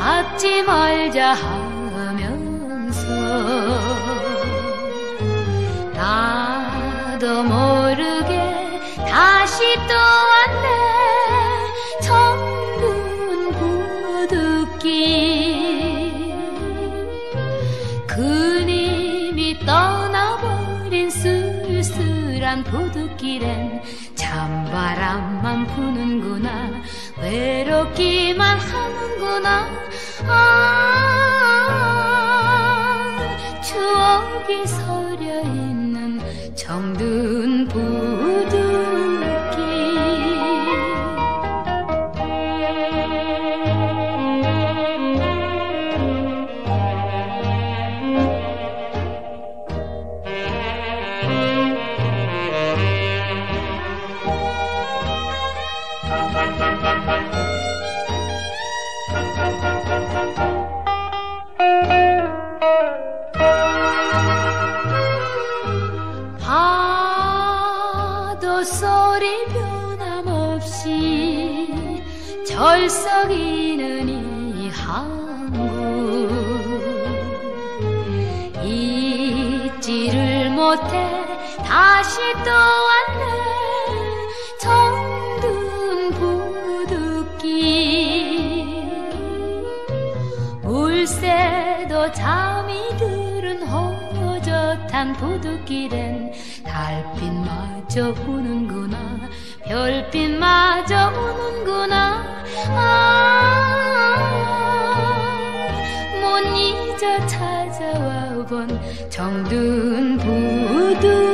잡지 말자 하면서 나도 모르게 다시 또 왔네. 정든 부득이 그님이 떠나버린 쓸쓸한 부득길엔 찬바람만 부는구나. 외롭기만 하는구나. 추억이 서려있는 정든 부득길. 파도 소리 변함없이 절썩이는 이 항구 잊지를 못해 다시 또 왔네. 정든 부득길 물새도 잠이 들은 호젓한 부득길엔 달빛마저 우는구나. 별빛마저 우는구나. 못 잊어 찾아와 본 정든 부득길.